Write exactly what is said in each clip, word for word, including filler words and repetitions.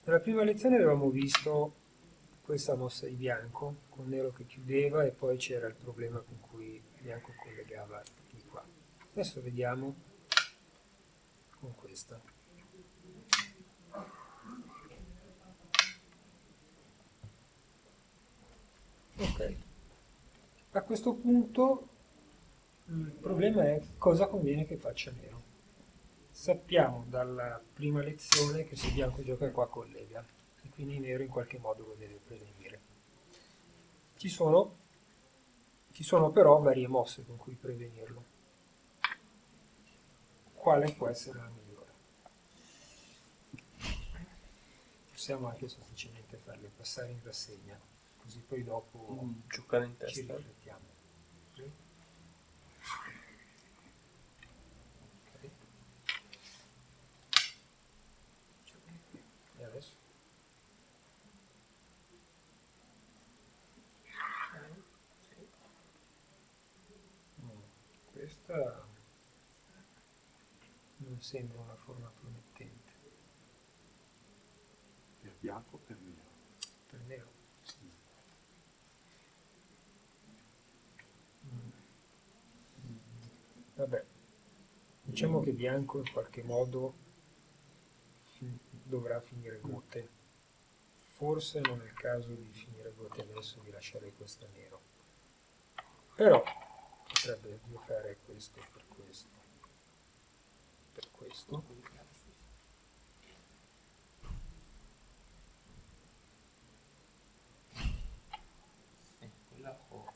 Nella prima lezione avevamo visto questa mossa di bianco con nero che chiudeva e poi c'era il problema con cui bianco collegava di qua. Adesso vediamo con questa. Ok, a questo punto il problema è cosa conviene che faccia nero. Sappiamo dalla prima lezione che se bianco gioca qua collega e quindi nero in qualche modo lo deve prevenire. Ci sono, ci sono però varie mosse con cui prevenirlo. Quale può essere la migliore? Possiamo anche semplicemente farle passare in rassegna, così poi dopo Mm, giocare in ci testa. riflettiamo. Sì? Ok. E adesso? Mm, questa non sembra una forma promettente. Per bianco o per nero? Per nero. Mm. Vabbè, diciamo che bianco in qualche modo fin- dovrà finire gote. Forse non è il caso di finire gote adesso, di lasciare questo nero. Però potrebbe giocare questo per questo. Per questo. Sì, quella o...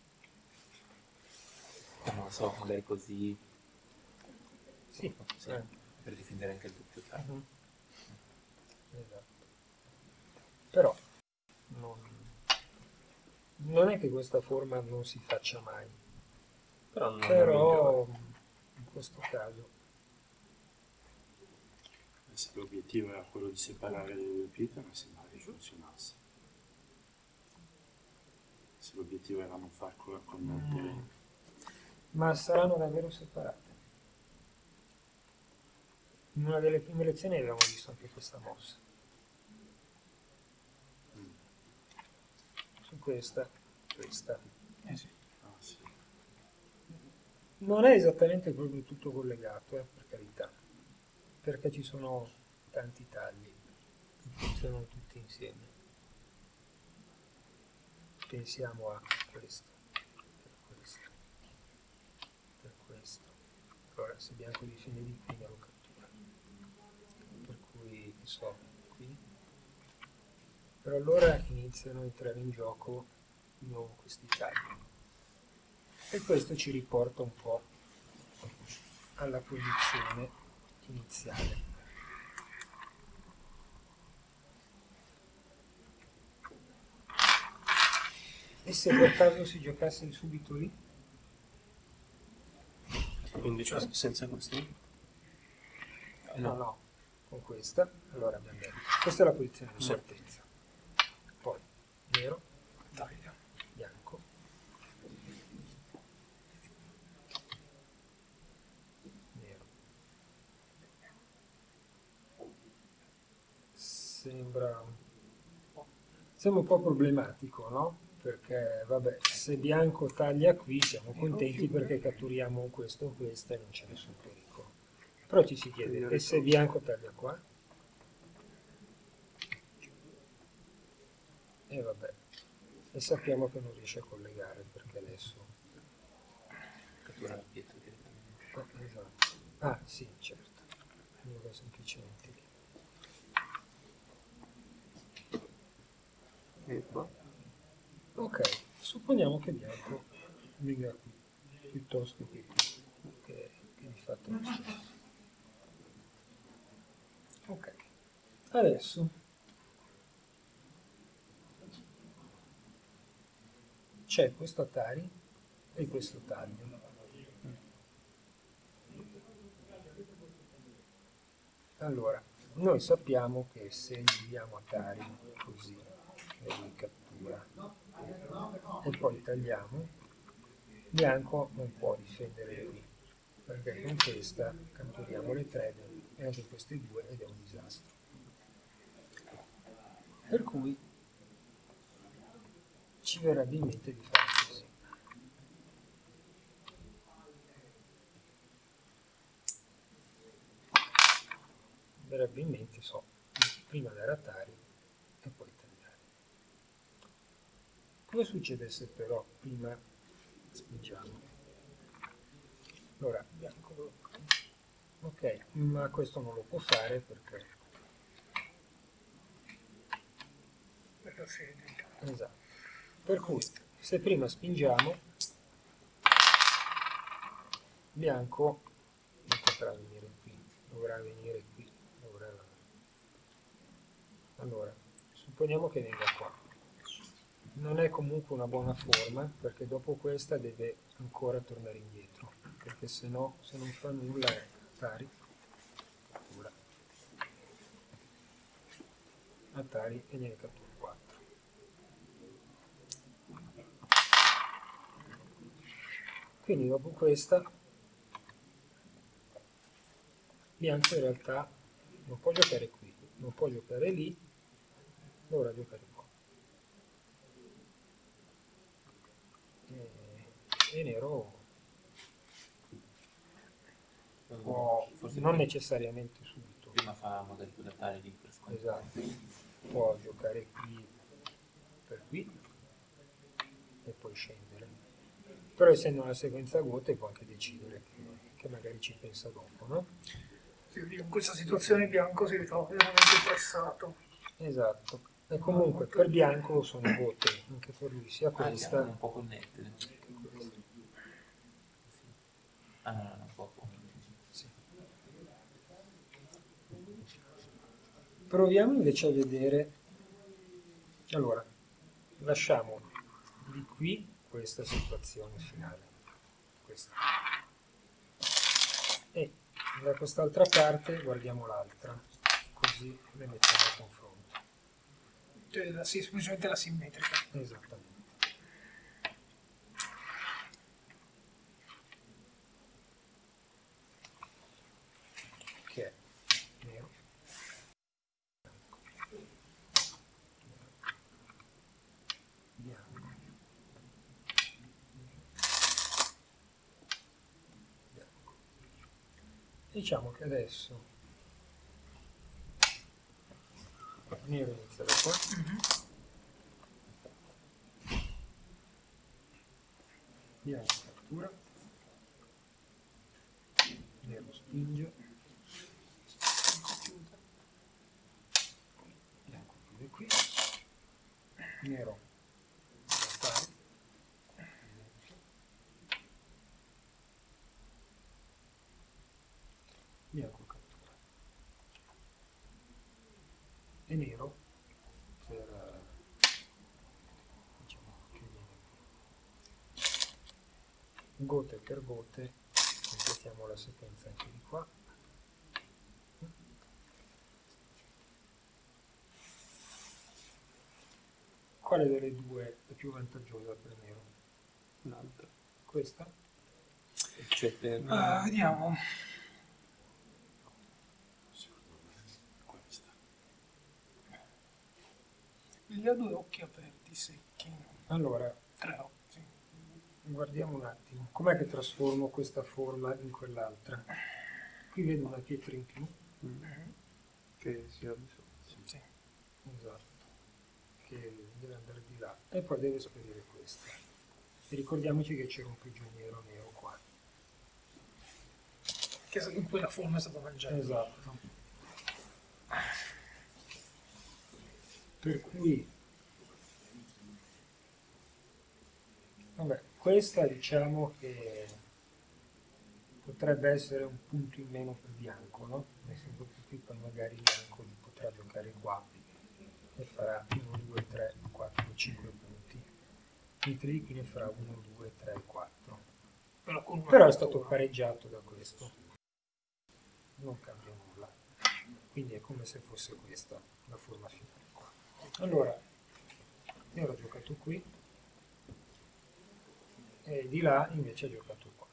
non lo so, magari così... Sì, sì, anche. per difendere anche il doppio taglio. Mhm. Esatto. Però non, non è che questa forma non si faccia mai. Però non è Però migliore. in questo caso Se l'obiettivo era quello di separare le due pietre, mi sembra che funzionasse. Se l'obiettivo era non far co- connettere... mm, ma saranno davvero separate. In una delle prime lezioni avevamo visto anche questa mossa. Mm. Su questa, questa. Eh sì. Ah, sì. Non è esattamente proprio tutto collegato, eh, per carità, perché ci sono tanti tagli che funzionano tutti insieme. Pensiamo a questo, per questo, per questo. Allora, se bianco difende di qui, non lo cattura. Per cui, che so, qui. Però allora iniziano a entrare in gioco di nuovo questi tagli. E questo ci riporta un po' alla posizione iniziale. E se per caso si giocasse subito lì? Quindi cioè, senza questo? Eh, No, no. no, con questa. Allora abbiamo detto, questa è la posizione di Sì. partenza. Poi nero, Taglia. bianco, nero. Sembra un po', sembra un po' problematico, no? Perché, vabbè, se bianco taglia qui siamo contenti perché catturiamo questo o questa e non c'è nessun pericolo. Però ci si chiede, e se bianco taglia qua? E vabbè, e sappiamo che non riesce a collegare perché adesso... Cattura la pietra direttamente. Eh, esatto. Ah, sì, certo. Allora semplicemente lì. E qua? Ok, supponiamo che bianco venga qui, piuttosto che qui, che, che di fatto è lo stesso. Ok, adesso c'è questo Atari e questo taglio. Allora, noi sappiamo che se gli diamo Atari così, e lui cattura, e poi tagliamo, bianco non può difendere qui, perché con questa catturiamo le tre e anche queste due ed è un disastro. Per cui ci verrebbe in mente di fare così. Verrebbe in mente, so, prima dare a Tari e poi tagliare. Cosa succede se però prima spingiamo? Allora, bianco blocca. Ok, ma questo non lo può fare perché... Perché si è dentro. Esatto. Per cui, se prima spingiamo, bianco non potrà venire qui, dovrà venire qui. Dovrà... Allora, supponiamo che venga qua. Non è comunque una buona forma, perché dopo questa deve ancora tornare indietro, perché se no, se non fa nulla è Atari, cattura, Atari e gliene cattura quattro. Quindi dopo questa, bianco in realtà non può giocare qui, non può giocare lì, dovrà giocare qua. E, e nero può, Forse non prima, necessariamente subito, prima fa magari quell'attare lì per scontare. esatto, può giocare qui per qui e poi scendere. Però essendo una sequenza a gote può anche decidere che, che magari ci pensa dopo, no? Sì, in questa situazione bianco si ritrova veramente pressato. Esatto. E comunque per bianco sono gote, anche per lui, sia Ah, siamo questa un po' connette. che questa. Ah, no, no, un po'. Sì. Proviamo invece a vedere. Allora, lasciamo di qui questa situazione finale. Questa. E da quest'altra parte guardiamo l'altra, così le mettiamo a confronto. Cioè, la, sì, semplicemente la simmetrica. Esattamente. Che è nero. Bianco. Bianco. Diciamo che adesso nero inizia da qua. Bianco cattura. Nero spinge. Bianco chiude qui. Nero sta. Bianco cattura. E nero per diciamo che viene qui. Gote per gote completiamo la sequenza anche di qua. Quale delle due è più vantaggiosa per nero? L'altra. Questa? Cioè per... Uh, vediamo. Secondo me questa. Gli ha due occhi aperti, secchi. Allora, Tre occhi, sì. guardiamo un attimo. Com'è che trasformo questa forma in quell'altra? Qui vedo una pietra in più. Mhm. Che sia di sotto. Sì. Esatto. Che deve andare di là. E poi deve sparire questa. E ricordiamoci che c'era un prigioniero nero qua. Che in quella forma è stato mangiato. Esatto. Per cui, vabbè, questa diciamo che potrebbe essere un punto in meno per bianco, no? Nel senso che qui poi magari bianco potrà giocare qua e farà uno, due, tre, quattro, cinque punti, mentre di qui ne farà uno, due, tre, quattro. Però, con una Però è cattura. stato pareggiato da questo, non cambia nulla, quindi è come se fosse questa la forma finale qua. Allora, io l'ho giocato qui e di là invece ha giocato qua.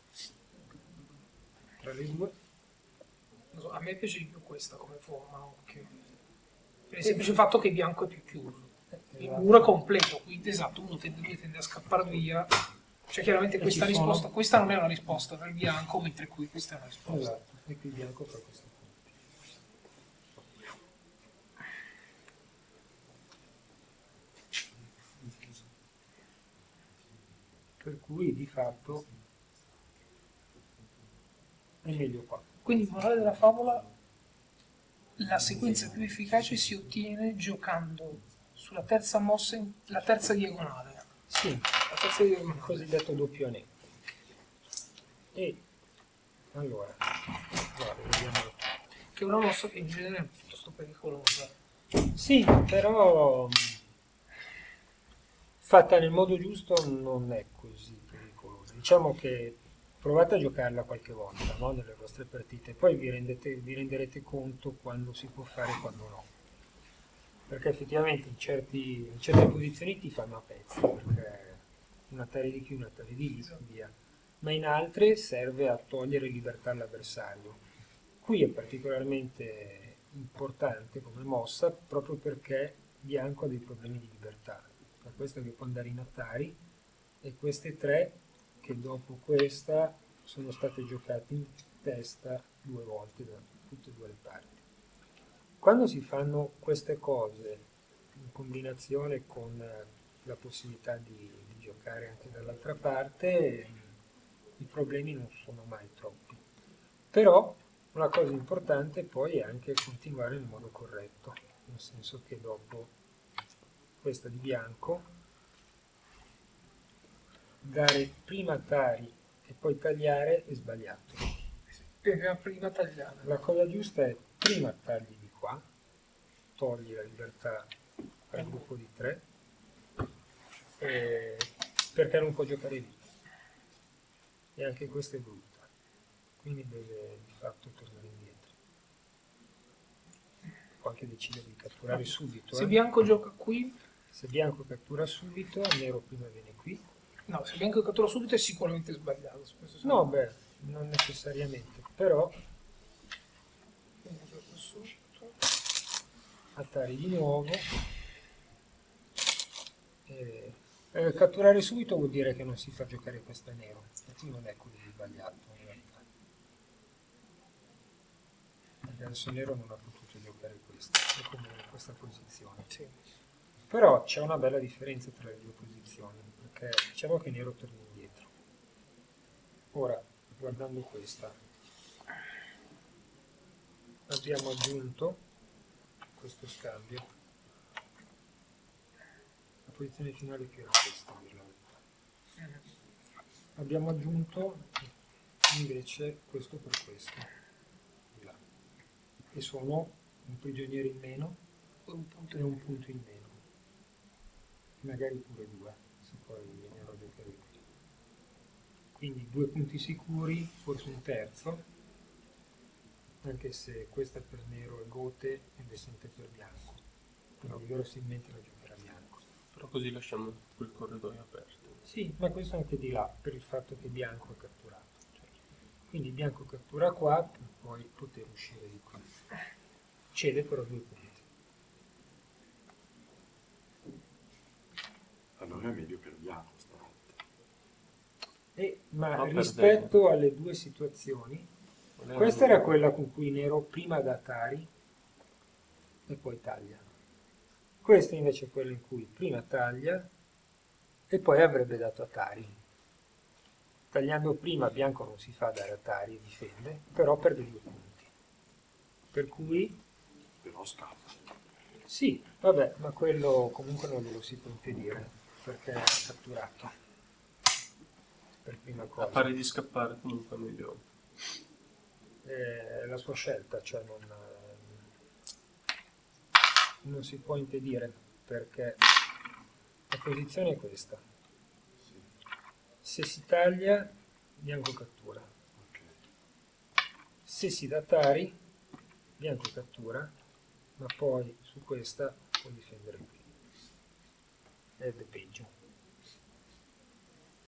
Tra le due, Non so, a me piace di più questa come forma, occhio. Per il semplice fatto che bianco è più chiuso. Il Esatto. muro è completo, quindi esatto, uno tende, lui tende a scappare via. Cioè chiaramente E questa ci sono- risposta, questa non è una risposta per il bianco, mentre qui questa è una risposta. Esatto, e qui bianco fa questo punto. Per cui di fatto è meglio qua. Quindi, morale della favola, la sequenza più efficace si ottiene giocando sulla terza mossa, in- la terza diagonale. Sì, La terza il diagonale. cosiddetto doppio anello. E allora, guarda, vediamo. Che è una mossa che in genere è piuttosto pericolosa. Sì, però mh, fatta nel modo giusto non è così pericolosa. Diciamo che provate a giocarla qualche volta, no, nelle vostre partite, poi vi, rendete- vi renderete conto quando si può fare e quando no. Perché effettivamente in, certi- in certe posizioni ti fanno a pezzi, perché una tare di qui, una tare di lì, via. Ma in altre serve a togliere libertà all'avversario. Qui è particolarmente importante come mossa proprio perché Bianco ha dei problemi di libertà. Per questo che può andare in Atari e queste tre che dopo questa sono state giocate in testa due volte da tutte e due le parti. Quando si fanno queste cose in combinazione con eh, la possibilità di, di giocare anche dall'altra parte, eh, i problemi non sono mai troppi. Però una cosa importante poi è anche continuare nel modo corretto, nel senso che dopo questa di bianco, dare prima tari e poi tagliare è sbagliato. Prima, prima tagliare. La cosa giusta è prima tagli di qua, togli la libertà al gruppo di tre, eh, perché non può giocare lì. E anche questa è brutta, quindi deve di fatto tornare indietro. Può anche decidere di catturare subito. Se eh. bianco gioca qui, Se bianco cattura subito, nero prima viene qui. no, se bianco cattura subito è sicuramente sbagliato. su questo siamo- No, beh, non necessariamente, però Quindi gioca subito. Atari di nuovo. Eh, eh, catturare subito vuol dire che non si fa giocare questa nero, e qui non è così sbagliato in realtà. Perché adesso nero non ha potuto giocare questa, è come in questa posizione. Sì. Però c'è una bella differenza tra le due posizioni, perché diciamo che nero torna indietro. Ora, guardando questa, abbiamo aggiunto questo scambio. La posizione finale più era questa, a dir la verità. Abbiamo aggiunto invece questo per questo, di là, che sono un prigioniero in meno Un punto e un punto in meno, magari pure due, se poi veniamo a giocare qui. Quindi due punti sicuri, forse un terzo, anche se questa per nero è gote e decente per bianco, quindi verosimilmente la giocherà bianco. Però così lasciamo quel corridoio aperto. Sì, ma questo anche di là, per il fatto che bianco è catturato. Quindi bianco cattura qua per poi poter uscire di qui. Cede però due punti. Allora è meglio per bianco stavolta. E, ma No, rispetto alle due situazioni, Non è questa una- era quella con cui nero prima da Atari e poi taglia. Questa invece è quella in cui prima taglia e poi avrebbe dato Atari. Tagliando prima bianco non si fa dare Atari, difende, però perde due punti. Per cui Però scappa. sì, vabbè, ma quello comunque non glielo si può impedire, perché è catturato. Per prima A cosa. pari di scappare comunque è meglio. È la sua scelta, cioè non, non si può impedire, perché la posizione è questa. Sì, Se si taglia, bianco cattura. ok. Se si dà tari, bianco cattura, ma poi su questa può difendere qui. Ed è peggio.